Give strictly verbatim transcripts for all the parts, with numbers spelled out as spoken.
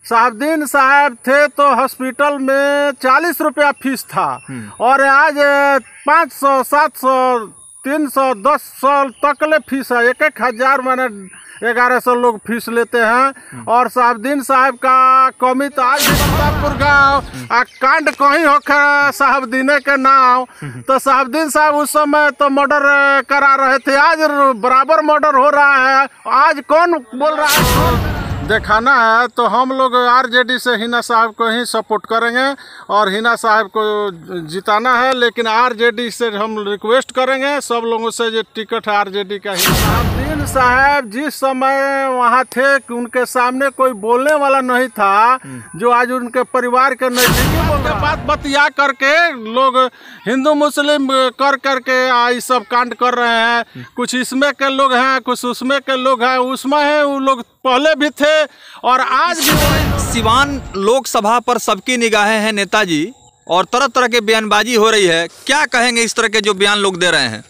साहबदीन साहब थे तो हॉस्पिटल में चालीस रुपया फीस था और आज पाँच सौ सात सौ तीन सौ दस सौ तक ले फीस है। एक एक हजार मैंने ग्यारह सौ लोग फीस लेते हैं। और साहबदीन साहब का कमी तो आज भी प्रतापपुर गाँव कांड कहीं हो साहबदीने के नाम तो साहबदीन साहब उस समय तो मर्डर करा रहे थे, आज बराबर मर्डर हो रहा है। आज कौन बोल रहा है दिखाना है तो हम लोग आरजेडी से हिना साहब को ही सपोर्ट करेंगे और हिना साहब को जिताना है। लेकिन आरजेडी से हम रिक्वेस्ट करेंगे सब लोगों से जो टिकट है आरजेडी का ही। साहबदीन साहब जिस समय वहाँ थे कि उनके सामने कोई बोलने वाला नहीं था, जो आज उनके परिवार के नजदीकी बोलते बात बतिया करके लोग हिंदू मुस्लिम कर करके ये सब कांड कर रहे हैं। कुछ इसमें के लोग हैं, कुछ उसमें के लोग हैं, उसमें है वो लोग पहले भी थे और आज भी। सिवान लोकसभा पर सबकी निगाहें हैं नेताजी और तरह तरह के बयानबाजी हो रही है, क्या कहेंगे इस तरह के जो बयान लोग दे रहे हैं?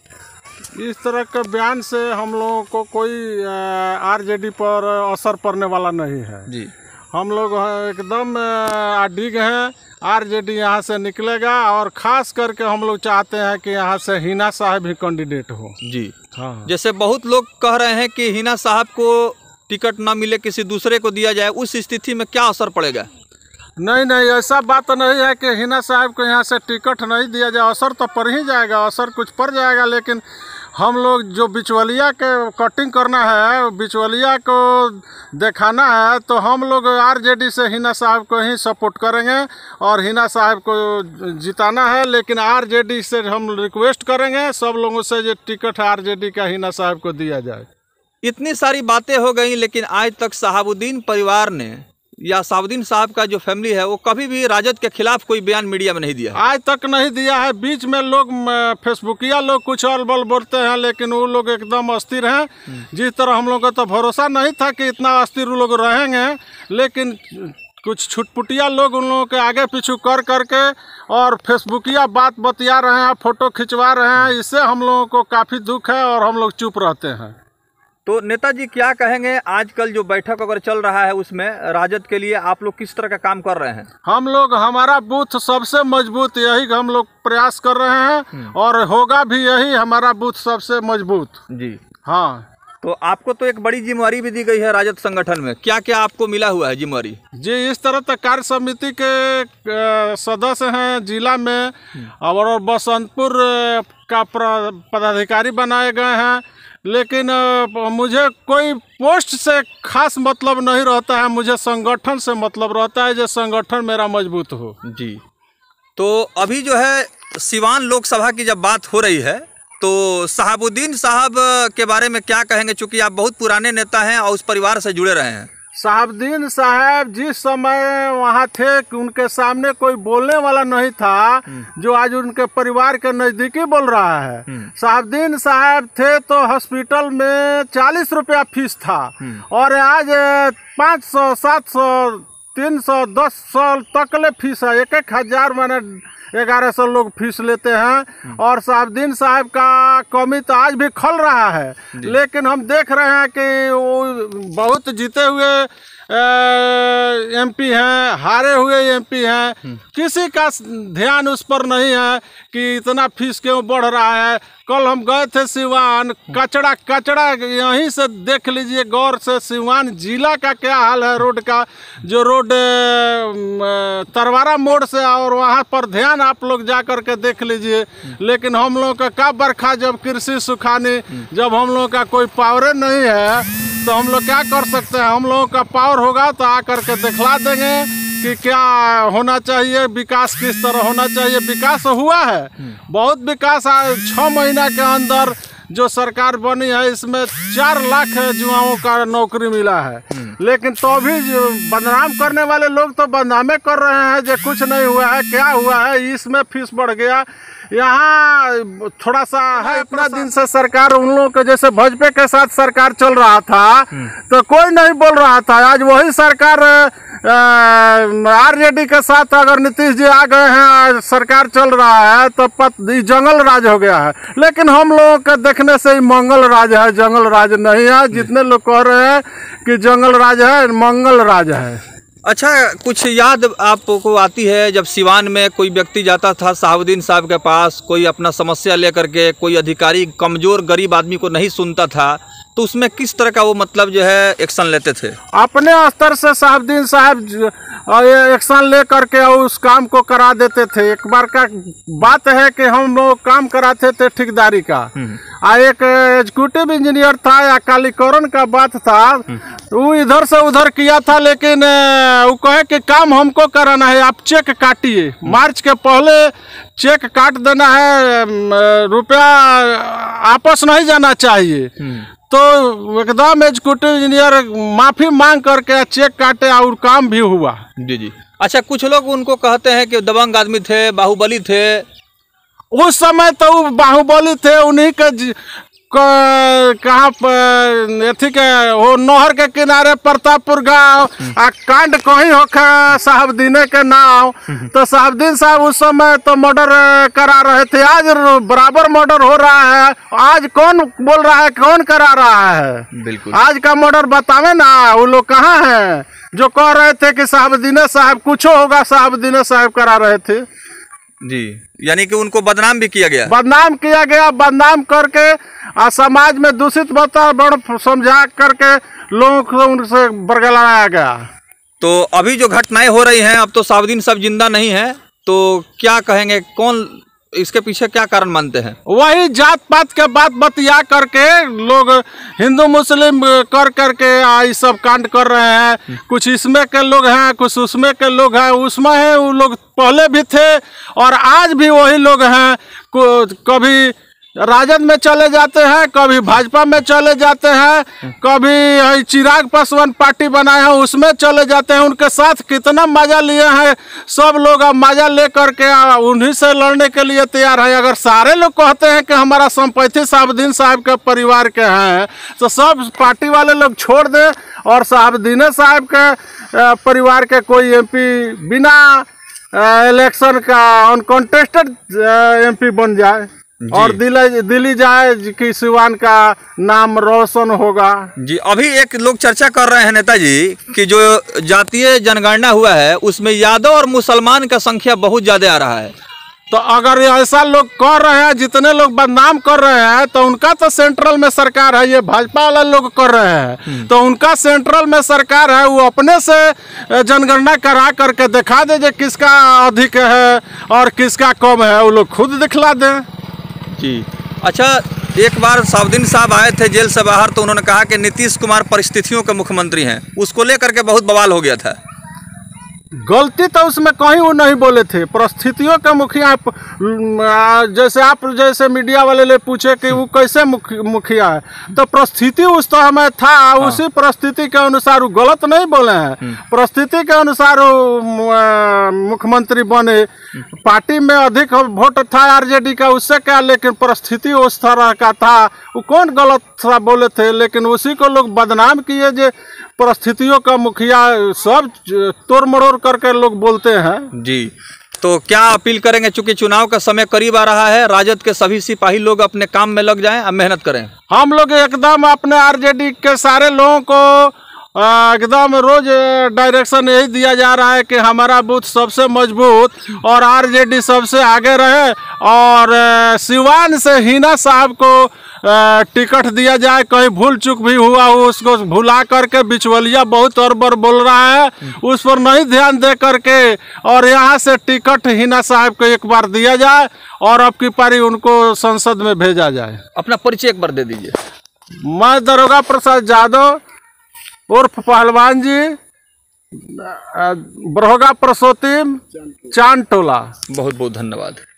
इस तरह के बयान से हम लोगों को कोई आरजेडी पर असर पड़ने वाला नहीं है जी। हम लोग एकदम अडिग हैं, आरजेडी यहाँ से निकलेगा और खास करके हम लोग चाहते हैं कि यहाँ से हिना साहब ही कैंडिडेट हो जी। हाँ, जैसे बहुत लोग कह रहे हैं कि हिना साहब को टिकट ना मिले किसी दूसरे को दिया जाए, उस स्थिति में क्या असर पड़ेगा? नहीं नहीं ऐसा बात तो नहीं है कि हिना साहब को यहाँ से टिकट नहीं दिया जाए, असर तो पड़ ही जाएगा, असर कुछ पड़ जाएगा। लेकिन हम लोग जो बिचवलिया के कटिंग करना है, बिचवलिया को दिखाना है तो हम लोग आरजेडी से हिना साहब को ही सपोर्ट करेंगे और हिना साहब को जिताना है। लेकिन आरजेडी से हम रिक्वेस्ट करेंगे सब लोगों से जो टिकट है आरजेडी का हिना साहब को दिया जाए। इतनी सारी बातें हो गई लेकिन आज तक साहबुद्दीन परिवार ने या साहबुद्दीन साहब का जो फैमिली है वो कभी भी राजद के खिलाफ कोई बयान मीडिया में नहीं दिया है। आज तक नहीं दिया है। बीच में लोग फेसबुकिया लोग कुछ अलबल बोलते हैं लेकिन वो लोग एकदम अस्थिर हैं। जिस तरह हम लोग का तो भरोसा नहीं था कि इतना अस्थिर वो लोग रहेंगे, लेकिन कुछ छुटपुटिया लोग उन लोगों के आगे पीछू कर करके और फेसबुकिया बात बतिया रहे हैं, फोटो खिंचवा रहे हैं। इससे हम लोगों को काफ़ी दुख है और हम लोग चुप रहते हैं। तो नेताजी क्या कहेंगे, आजकल जो बैठक अगर चल रहा है उसमें राजद के लिए आप लोग किस तरह का काम कर रहे हैं? हम लोग हमारा बूथ सबसे मजबूत यही हम लोग प्रयास कर रहे हैं और होगा भी यही हमारा बूथ सबसे मजबूत जी। हाँ, तो आपको तो एक बड़ी जिम्मेवारी भी दी गई है राजद संगठन में, क्या क्या आपको मिला हुआ है जिम्मेवारी? जी, इस तरह तक कार्य समिति के सदस्य हैं जिला में और बसंतपुर का पदाधिकारी बनाए गए हैं। लेकिन मुझे कोई पोस्ट से खास मतलब नहीं रहता है, मुझे संगठन से मतलब रहता है, जो संगठन मेरा मजबूत हो जी। तो अभी जो है सिवान लोकसभा की जब बात हो रही है तो साहबुद्दीन साहब के बारे में क्या कहेंगे, चूँकि आप बहुत पुराने नेता हैं और उस परिवार से जुड़े रहे हैं? साहबदीन साहब जिस समय वहाँ थे कि उनके सामने कोई बोलने वाला नहीं था, जो आज उनके परिवार के नजदीकी बोल रहा है। साहबदीन साहब थे तो हॉस्पिटल में चालीस रुपया फीस था और आज पाँच सौ सात सौ तीन सौ दस सौ तक ले फीस है। एक एक हजार मैंने ग्यारह सौ लोग फीस लेते हैं और साहबदीन साहब का कमी तो आज भी खल रहा है। लेकिन हम देख रहे हैं कि वो बहुत जीते हुए एमपी हैं, हारे हुए एमपी हैं, किसी का ध्यान उस पर नहीं है कि इतना फीस क्यों बढ़ रहा है। कल हम गए थे सिवान, कचड़ा कचड़ा यहीं से देख लीजिए गौर से, सिवान जिला का क्या हाल है रोड का। जो रोड तरवारा मोड़ से और वहाँ पर ध्यान आप लोग जा कर के देख लीजिए। लेकिन हम लोग का क्या बरखा, जब कृषि सुखानी, जब हम लोग का कोई पावर नहीं है तो हम लोग क्या कर सकते हैं। हम लोगों का पावर होगा तो आकर के दिखला देंगे कि क्या होना चाहिए, विकास किस तरह होना चाहिए। विकास हुआ है, बहुत विकास। छः महीना के अंदर जो सरकार बनी है इसमें चार लाख युवाओं का नौकरी मिला है। लेकिन तो भी बदनाम करने वाले लोग तो बदनामे कर रहे हैं जो कुछ नहीं हुआ है। क्या हुआ है, इसमें फीस बढ़ गया। यहाँ थोड़ा सा है, इतना दिन से सरकार उन लोगों के जैसे भाजपा के साथ सरकार चल रहा था तो कोई नहीं बोल रहा था। आज वही सरकार आरजेडी के साथ अगर नीतीश जी आ गए हैं, सरकार चल रहा है तो पत जंगल राज हो गया है। लेकिन हम लोगों के देखने से ही मंगल राज है, जंगल राज नहीं है। जितने लोग कह रहे हैं कि जंगल राज है, मंगल राज है। अच्छा, कुछ याद आपको आती है जब सिवान में कोई व्यक्ति जाता था शहाबुद्दीन साहब के पास, कोई अपना समस्या लेकर के, कोई अधिकारी कमज़ोर गरीब आदमी को नहीं सुनता था, तो उसमें किस तरह का वो मतलब जो है एक्शन लेते थे? अपने स्तर से शहाबुद्दीन साहब एक्शन ले करके उस काम को करा देते थे। एक बार का बात है कि हम लोग काम कराते थे ठेकेदारी का, आ एक एग्जीक्यूटिव इंजीनियर था या कालीकरण का बात था, वो इधर से उधर किया था, लेकिन वो कहे कि काम हमको कराना है, आप चेक काटिए, मार्च के पहले चेक काट देना है, रुपया आपस नहीं जाना चाहिए। तो एकदम एग्जीक्यूटिव इंजीनियर माफी मांग करके चेक काटे और काम भी हुआ। जी जी। अच्छा, कुछ लोग उनको कहते हैं कि दबंग आदमी थे, बाहुबली थे। उस समय तो वो बाहुबली थे, उन्हीं के कहाँ पर ठीक है, वो नहर के किनारे प्रतापपुर गाँव आ कांड कहीं होखा शहाबुद्दीन के नाम, तो शहाबुद्दीन साहब उस समय तो मर्डर करा रहे थे। आज बराबर मर्डर हो रहा है, आज कौन बोल रहा है, कौन करा रहा है? बिल्कुल, आज का मर्डर बतावे ना, वो लोग कहाँ हैं जो कह रहे थे कि शहाबुद्दीन साहब कुछ होगा, शहाबुद्दीन साहब करा रहे थे। जी, यानी कि उनको बदनाम भी किया गया, बदनाम किया गया, बदनाम करके आ समाज में दूषित वातावरण समझा करके लोगों को उनसे बरगलाया गया। तो अभी जो घटनाएं हो रही हैं, अब तो शहाबुद्दीन साहब जिंदा नहीं है, तो क्या कहेंगे, कौन इसके पीछे क्या कारण मानते हैं? वही जात पात के बात बतिया करके लोग हिंदू मुस्लिम कर करके ये सब कांड कर रहे हैं। कुछ इसमें के लोग हैं, कुछ उसमें के लोग हैं, उसमें है वो लोग पहले भी थे और आज भी वही लोग हैं। कभी राजद में चले जाते हैं, कभी भाजपा में चले जाते हैं, कभी चिराग पासवान पार्टी बनाए हैं उसमें चले जाते हैं। उनके साथ कितना मजा लिए हैं सब लोग, अब मजा ले करके उन्हीं से लड़ने के लिए तैयार है। अगर सारे लोग कहते हैं कि हमारा संपत्ति शहाबुद्दीन साहब के परिवार के हैं, तो सब पार्टी वाले लोग छोड़ दें और शहाबुद्दीन साहब के परिवार के कोई एमपी बिना इलेक्शन का अनकॉन्टेस्टेड एमपी बन जाए और दिल्ली दिल्ली जाए कि सिवान का नाम रोशन होगा। जी, अभी एक लोग चर्चा कर रहे हैं नेताजी कि जो जातीय जनगणना हुआ है उसमें यादव और मुसलमान का संख्या बहुत ज्यादा आ रहा है। तो अगर ऐसा लोग कर रहे हैं, जितने लोग बदनाम कर रहे हैं, तो उनका तो सेंट्रल में सरकार है, ये भाजपा वाले लोग कर रहे हैं तो उनका सेंट्रल में सरकार है, वो अपने से जनगणना करा करके दिखा दे जे किसका अधिक है और किसका कम है, वो लोग खुद दिखला दें। जी। अच्छा, एक बार शहाबुद्दीन साहब आए थे जेल से बाहर, तो उन्होंने कहा कि नीतीश कुमार परिस्थितियों के मुख्यमंत्री हैं, उसको लेकर के बहुत बवाल हो गया था। गलती तो उसमें कहीं वो नहीं बोले थे, परिस्थितियों के मुखिया। जैसे आप जैसे मीडिया वाले ले पूछे कि वो कैसे मुखिया है, तो परिस्थिति उस तो हमें था, उसी परिस्थिति के अनुसार वो गलत नहीं बोले हैं, परिस्थिति के अनुसार वो मुख्यमंत्री बने। पार्टी में अधिक वोट था आरजेडी का, उससे क्या, लेकिन परिस्थिति उस तरह का था, वो कौन गलत सा बोले थे, लेकिन उसी को लोग बदनाम किए जे परिस्थितियों का मुखिया, सब तोड़ मरोड़ करके लोग बोलते हैं। जी, तो क्या अपील करेंगे, चूंकि चुनाव का समय करीब आ रहा है, राजद के सभी सिपाही लोग अपने काम में लग जाएं और मेहनत करें? हम लोग एकदम अपने आरजेडी के सारे लोगों को एकदम रोज डायरेक्शन यही दिया जा रहा है कि हमारा बूथ सबसे मजबूत और आरजेडी सबसे आगे रहे और सिवान से हिना साहब को टिकट दिया जाए। कहीं भूल चूक भी हुआ हो उसको भुला करके, बिचवलिया बहुत और बार बोल रहा है, उस पर नहीं ध्यान दे करके और यहाँ से टिकट हिना साहब को एक बार दिया जाए और अब की पारी उनको संसद में भेजा जाए। अपना परिचय एक बार दे दीजिए। मैं दरोगा प्रसाद यादव उर्फ पहलवान जी, बरहोगा परसोत्तम, चांद टोला। बहुत बहुत धन्यवाद।